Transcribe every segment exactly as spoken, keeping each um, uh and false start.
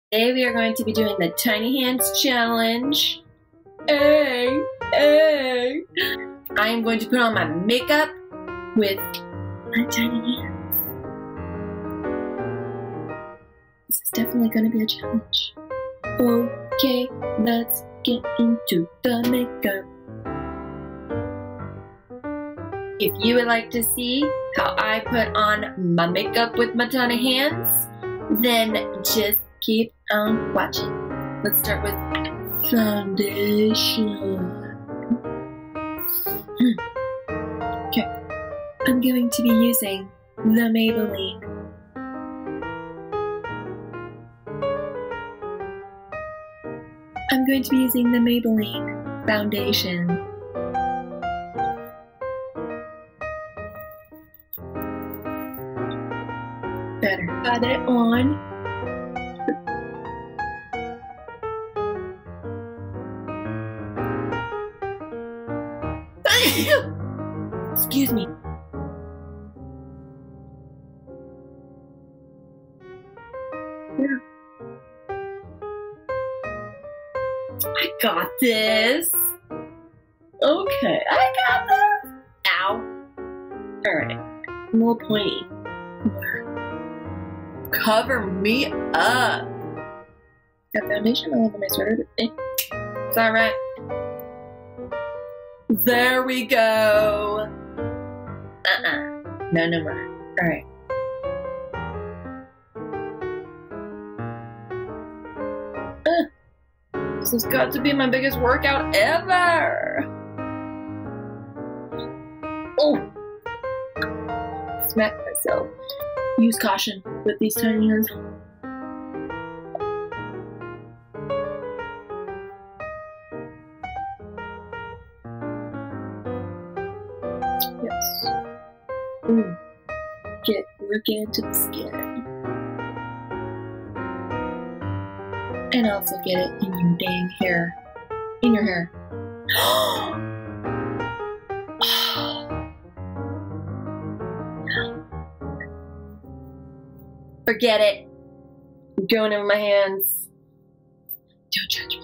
Today we are going to be doing the Tiny Hands Challenge. Hey, hey. I am going to put on my makeup with my tiny hands. This is definitely going to be a challenge. Okay, let's get into the makeup. If you would like to see how I put on my makeup with my tiny hands, then just keep on watching. Let's start with foundation. Hmm. Okay, I'm going to be using the Maybelline. I'm going to be using the Maybelline foundation. Better got it on. Excuse me. Yeah. I got this. Okay, I got this. Ow. Alright. I'm a little pointy. Cover me up. Got foundation all over my sweater. It's alright. There we go. Uh-uh. No, no more. Alright. Uh, this has got to be my biggest workout ever. Oh. Smack myself. Use caution with these tiny hands. Yes. Mm. Get working into the skin. And also get it in your dang hair. In your hair. Forget it. I'm going in with my hands. Don't judge me.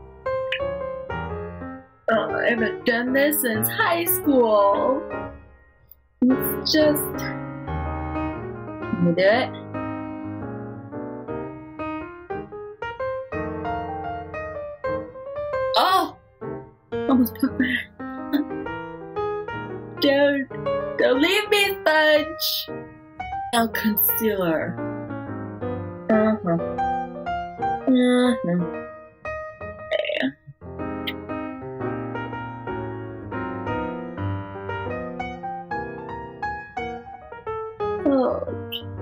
Oh, I haven't done this since high school. It's just... Can we do it? Oh! Almost put my... Don't... Don't leave me, Sponge! Now concealer. Uh-huh. Uh-huh. Yeah. Oh.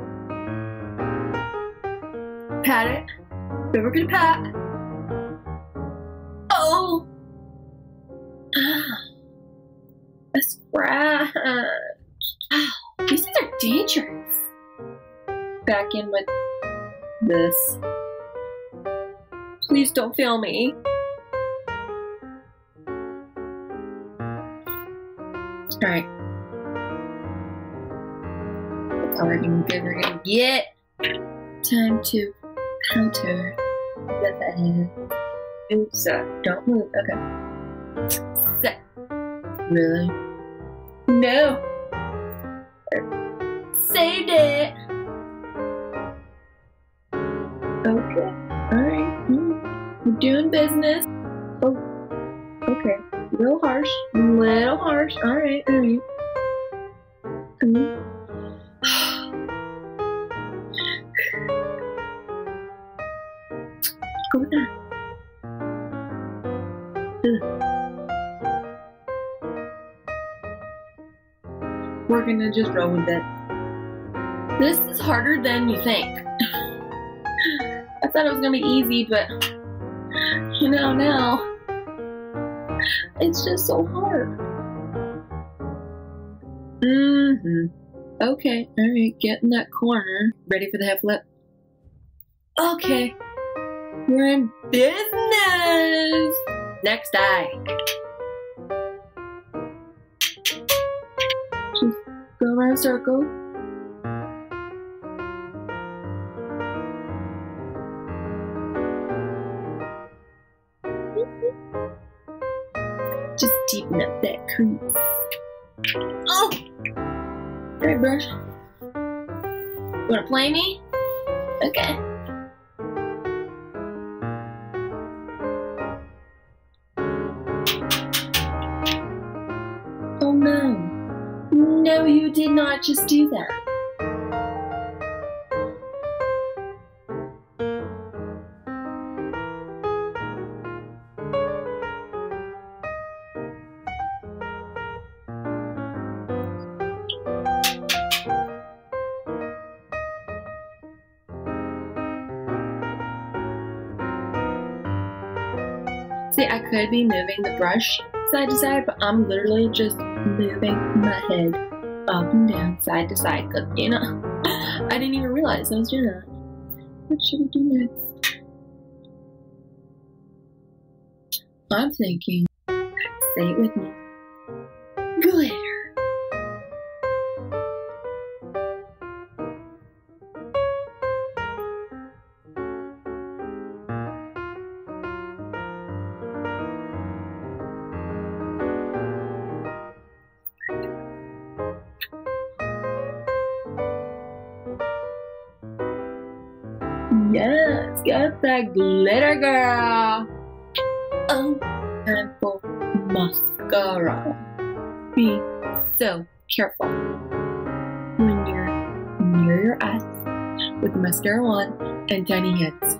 Pat it. Then we're gonna pat. Oh! Ah. A scratch. Ow. These things are dangerous. Back in with this. Please don't fail me. Alright. That's all we're gonna get. We're gonna get. Time to powder the head. Oops, uh, don't move. Okay. Set. Really? No. Saved it. Okay. Alright. Mm. We're doing business. Oh. Okay. A little harsh. A little harsh. Alright. Alright. Mm. Go with that. Ugh. We're gonna just roll with it. This is harder than you think. I thought it was gonna be easy, but you know, now it's just so hard. Mm-hmm. Okay, alright, get in that corner. Ready for the head flip? Okay. We're in business! Next eye. Just go around a circle. deepen up that crease. Oh! Alright, brush. You wanna play me? Okay. Oh no. No, you did not just do that. See, I could be moving the brush side to side, but I'm literally just moving my head up and down, side to side, because, you know, I didn't even realize I was doing that. What should we do next? I'm thinking, say it with me, glitter. Yes, got that glitter, girl. Oh, time for mascara. Be so careful when you're near your eyes with the mascara on and tiny heads.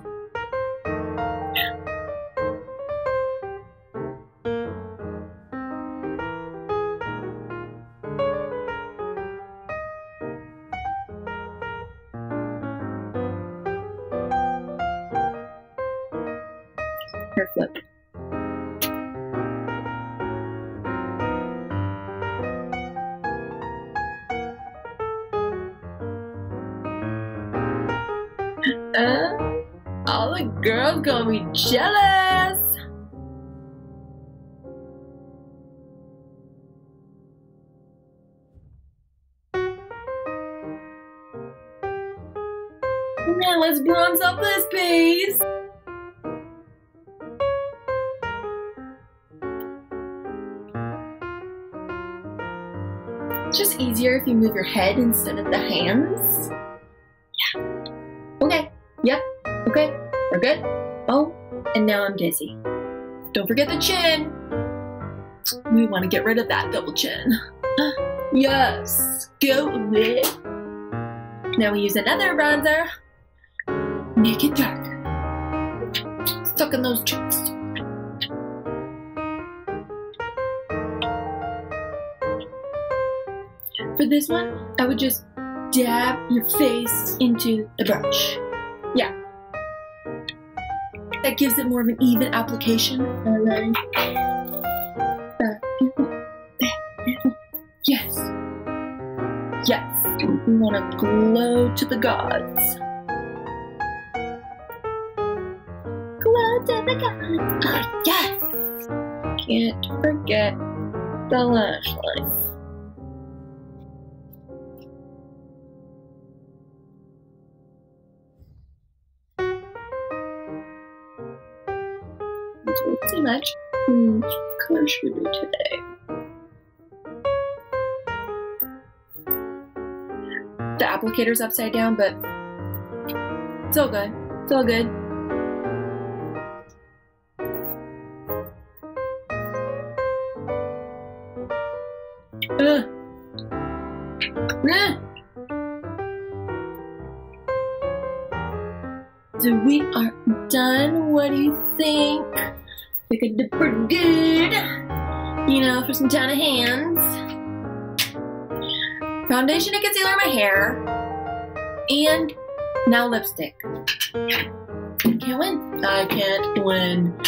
Hair flip. Uh, all the girls gonna be jealous. Now let's bronze up this piece. It's just easier if you move your head instead of the hands. Yeah. Okay. Yep. Okay. We're good. Oh, and now I'm dizzy. Don't forget the chin. We want to get rid of that double chin. Yes. Go with it. Now we use another bronzer. Make it darker. Stuck in those cheeks. For this one, I would just dab your face into the brush. Yeah. That gives it more of an even application. Alright. Yes. Yes. We want to glow to the gods. Glow to the gods. Oh, yes. Can't forget the lash line. Too much. Hmm, what color should we do today? The applicator's upside down, but it's all good. It's all good. Uh. Uh. So we are done. What do you think? We could do pretty good, you know, for some tiny hands. Foundation and concealer in my hair, and now lipstick. Can't win. I can't win.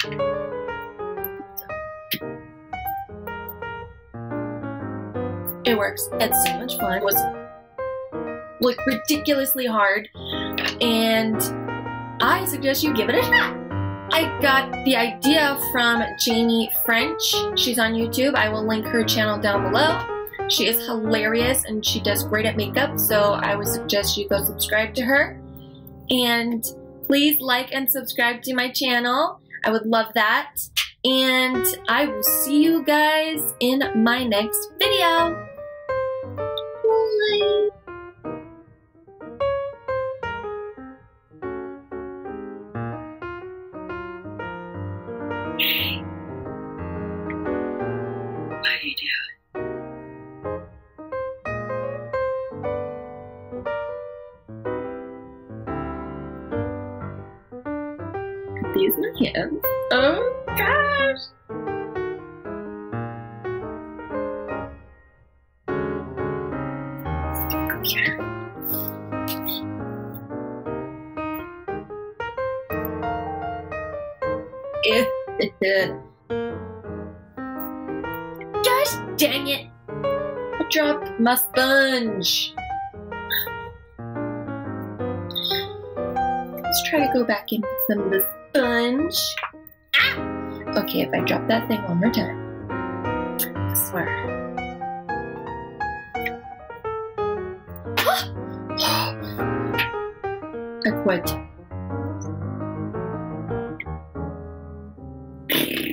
It works. It's so much fun. It was like ridiculously hard, and I suggest you give it a shot. I got the idea from Jaime French. She's on YouTube. I will link her channel down below. She is hilarious and she does great at makeup, so I would suggest you go subscribe to her. And please like and subscribe to my channel. I would love that. and I will see you guys in my next video. Bye. Hey. What are you doing? These are my hands. Oh gosh! Gosh dang it! I dropped my sponge. Let's try to go back in with some of the sponge. Ah! Okay, if I drop that thing one more time, I swear. I quit.